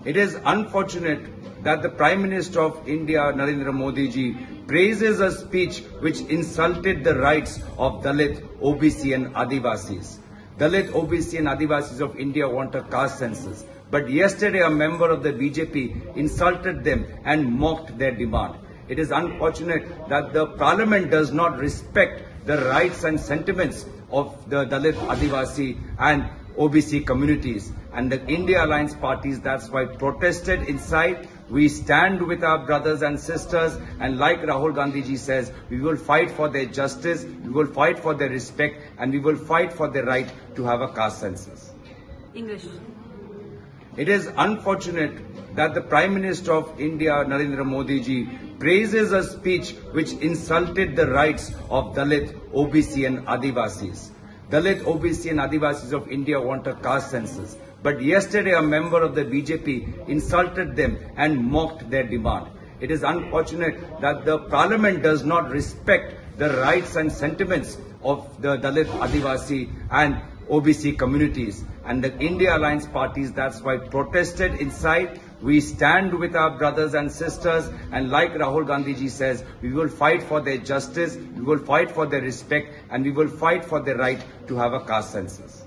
It is unfortunate that the Prime Minister of India, Narendra Modi ji, praises a speech which insulted the rights of Dalit, OBC and Adivasis. Dalit, OBC and Adivasis of India want a caste census. But yesterday a member of the BJP insulted them and mocked their demand. It is unfortunate that the parliament does not respect the rights and sentiments of the Dalit, Adivasi and OBC communities, and the India Alliance parties that's why protested inside. We stand with our brothers and sisters, and like Rahul Gandhi ji says, we will fight for their justice, we will fight for their respect, and we will fight for their right to have a caste census. English. It is unfortunate that the Prime Minister of India, Narendra Modi ji, praises a speech which insulted the rights of Dalit, OBC and Adivasis. Dalit, OBC and Adivasis of India want a caste census. But yesterday a member of the BJP insulted them and mocked their demand. It is unfortunate that the parliament does not respect the rights and sentiments of the Dalit, Adivasi and OBC communities, and the India Alliance parties that's why protested inside. We stand with our brothers and sisters, and like Rahul Gandhi ji says, we will fight for their justice, we will fight for their respect, and we will fight for their right to have a caste census.